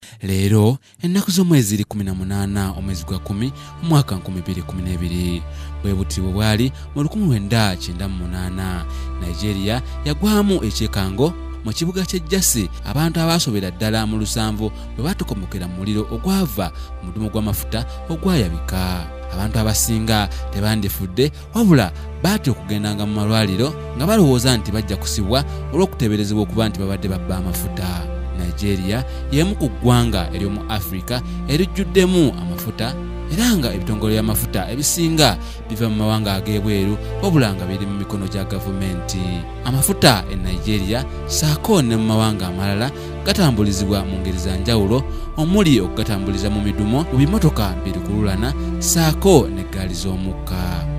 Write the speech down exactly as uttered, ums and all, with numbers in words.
Leero ennaku z'omwezi kumi na munaana omwezi gwa kumi omwaka nkumi bbiri kumi n'ebiri bwe buti bwe bwali mu lukumi lwenda kyenda mu munaana Nigeria yagwamu ekyekango mu kibuga ky'Ejjasi abantu abaasobera ddala mu lusanvu bwe batukomokera mu muliro ogwava mu mudumu gw'amafuta ogwayabika. Abantu abasinga tebandifudde wabula baatya okugendanga mu malwaliro nga balowooza nti bajja kusibwa olw'okuteeberezebwa okuba nti babadde babba amafuta. Nigeria y'emu ku ggwanga ery'omu Africa erijjuddemu amafuta era nga ebitongole by'amafuta ebisinga biva mu mawanga ag'ebweru wabula nga biri mu mikono gya gavumenti. Amafuta e Nigeria saako ne mu mawanga amalala gatambulizibwa mu ngeri za njawulo omuli okugatambuliza mu midumo mu bimotoka birikululana saako n'eggaali z'omukka.